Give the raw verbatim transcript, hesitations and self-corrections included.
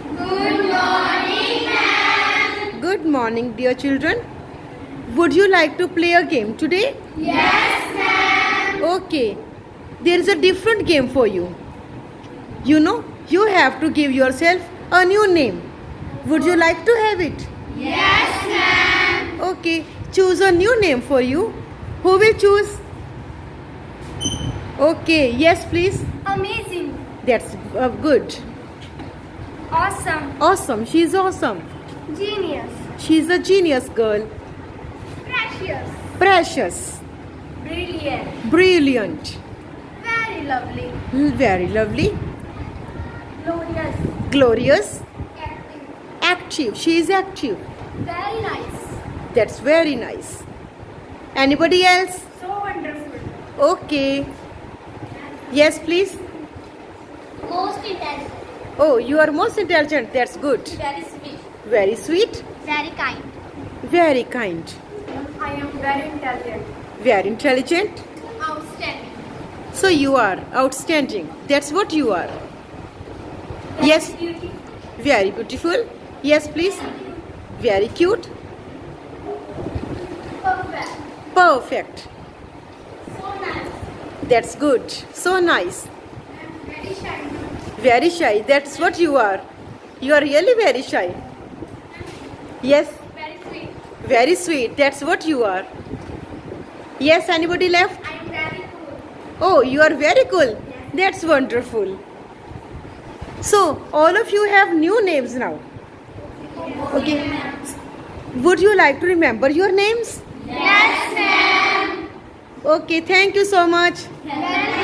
Good morning, ma'am. Good morning, dear children. Would you like to play a game today? Yes, ma'am. Okay. There is a different game for you. You know, you have to give yourself a new name. Would you like to have it? Yes, ma'am. Okay. Choose a new name for you. Who will choose? Okay. Yes, please. Amazing. That's uh, good. Awesome. Awesome. She's awesome. Genius. She's a genius girl. Precious. Precious. Brilliant. Brilliant. Very lovely. Very lovely. Glorious. Glorious. Active. Active. She is active. Very nice. That's very nice. Anybody else? So wonderful. Okay. Yes, please. Most intelligent. Oh, you are most intelligent. That's good. Very sweet. Very sweet. Very kind. Very kind. I am very intelligent. Very intelligent. Outstanding. So you are outstanding. That's what you are. Yes. Beauty. Very beautiful. Yes, please. Very cute. Perfect. Perfect. So nice. That's good. So nice. And very shy. Very shy. That's what you are. You are really very shy. Yes. Very sweet. Very sweet. That's what you are. Yes, anybody left? I am very cool. Oh, you are very cool. That's wonderful. So, all of you have new names now. Okay. Would you like to remember your names? Yes, ma'am. Okay, thank you so much. Welcome.